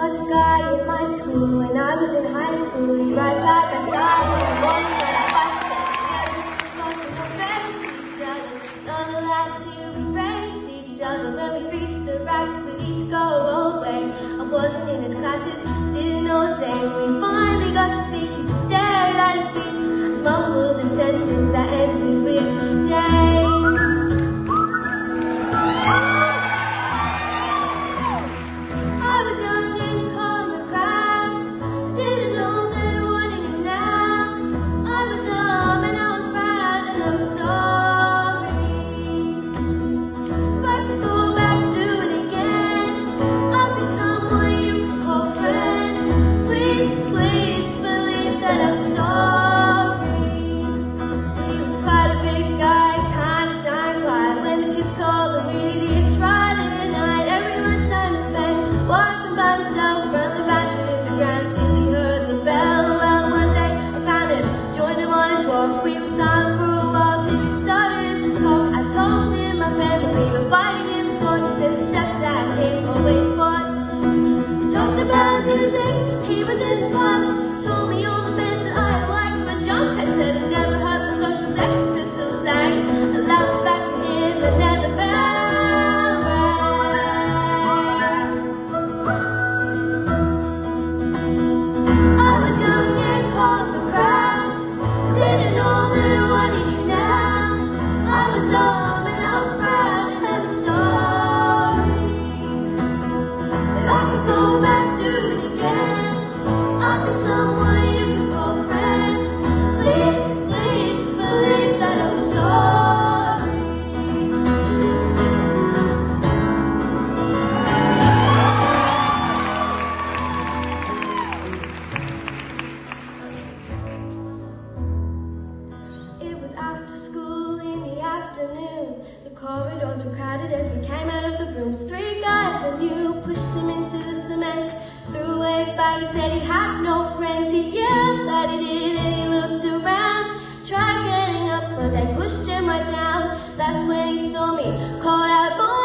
was a guy in my school when I was in high school. He rides side by side with a woman that I liked. Each other. On the last two we race each other. When we reached the racks, we'd each go away. I wasn't in his classes, didn't know his name. We finally got to speak, he just stared at his feet. I mumbled a sentence that ended with James. He was in the club, told me all the men that I had liked were junk. I said I'd never heard the social Sex Pistols sang. I laughed back at him and then the bell rang. I was young and caught the crowd, didn't know that I wanted you now. I was dumb and I was proud and I'm sorry. If I could go back, do it again. I'll be someone you can call friend. Please, please believe that I'm sorry. It was after school in the afternoon. The corridors were crowded as we came out of the rooms. Three guys I knew pushed him into the cement. Threw away his bag, he said he had no friends. He yelled that he did and he looked around. Tried getting up but they pushed him right down. That's when he saw me, called out,